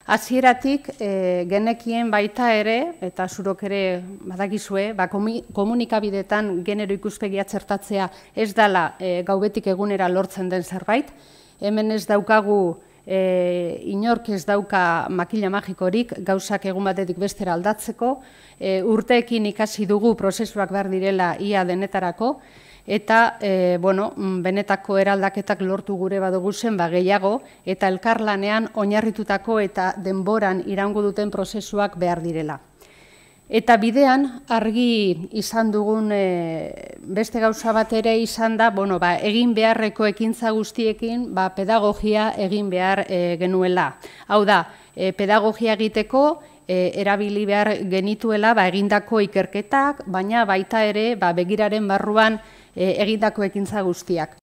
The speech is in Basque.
Hasieratik genekien baita ere, eta zurok ere badakizue, komunikabideetan genero ikuspegia txertatzea ez dela gaubetik egunera lortzen den zerbait. Hemen ez daukagu, inork ez dauka makila magikorik, gauzak egun batetik bestera aldatzeko. Urteekin ikasi dugu prozesuak behar direla ia denetarako, eta benetako eraldaketak lortu gure badugu zen gehiago, eta elkarlanean oinarritutako eta denboran iraungo duten prozesuak behar direla. Eta bidean argi izan dugun beste gauza bat ere izan da, egin beharreko ekintza guztiekin pedagogia egin behar genuela. Hau da, pedagogia egiteko erabili behar genituela egindako ikerketak, baina baita ere begiraren barruan egindako ekintza guztiak.